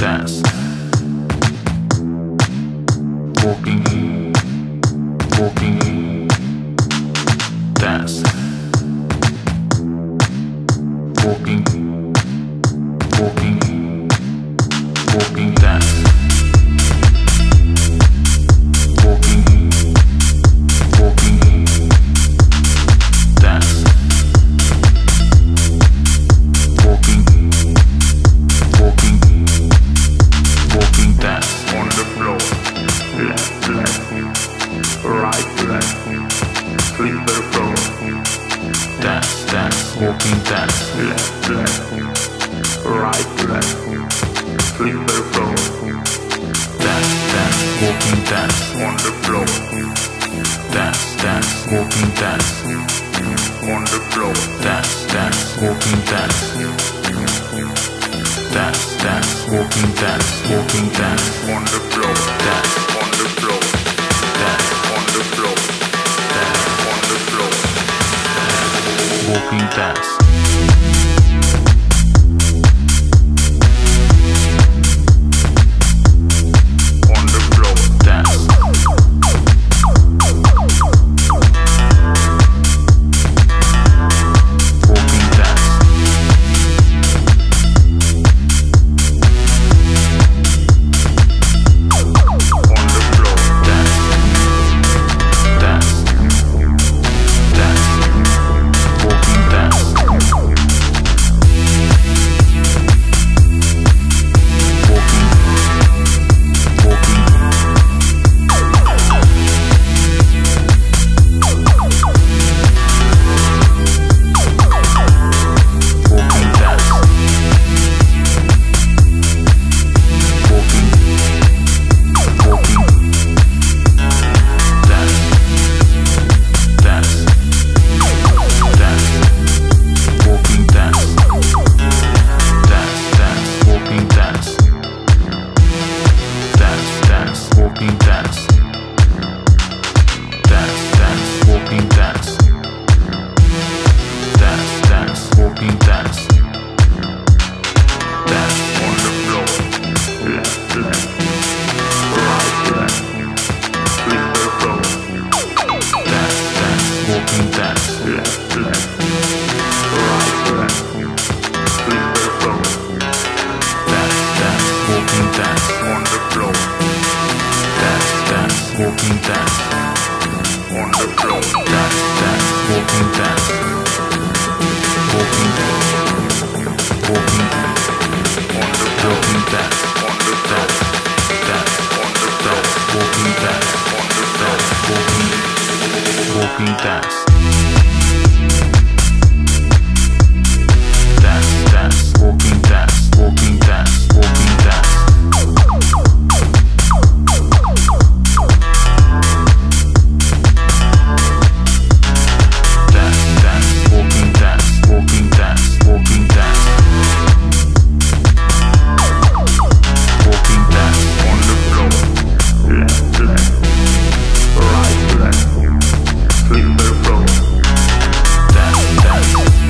dance, walking, walking, dance, walking, walking, walking, dance, walking, walking, dance, walking, walking, walking, dance. On the floor, left, right, flip the floor, Dance, dance, walking, dance, left, right, flip the floor, dance, dance, walking, dance, on the floor, dance, dance, walking, dance, on the floor, dance, dance, walking, dance, dance, dance, walking, dance, walking, dance, on the floor, dance, on the floor, dance, on the floor, dance, on the floor. walking, dance. On the floor, Dance, walking, dance, on the floor, dance, dance, dance, walking, dance, walking, walking, walking, dance, walking, walking, dance, dance, dance, walking, dance, dance, dance, walking, dance, dance, dance, walking, dance, dance, dance, walking, dance, dance, dance, walking, dance, dance, on the floor, left, right, flip the floor, dance, dance, walking, dance, left, right, flip the floor, dance, dance, walking, dance, on the floor, dance, dance, walking, dance, on the floor, dance, dance, walking, dance, walking, walking, on the floor, walking, dance, on the floor, dance, on the floor, dance, walking, dance, on the floor, walking, dance, dance, dance, walking, dance, walking, dance, walking, dance, dance, dance, walking, dance, walking, dance, walking, dance, walking, dance, on the floor, left, right, flip the floor, dance, dance,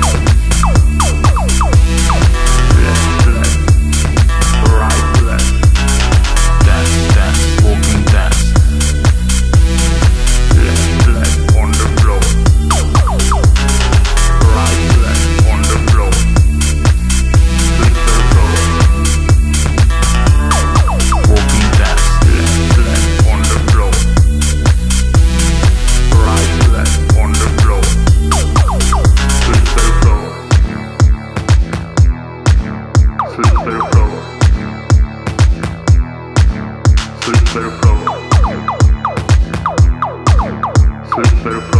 left, right, dance, dance, walking, dance, left, on the floor, right, on the floor, flip the floor, walking, dance, left, on the floor, right, on the floor, flip the floor, flip the floor, flip the floor, flip the floor.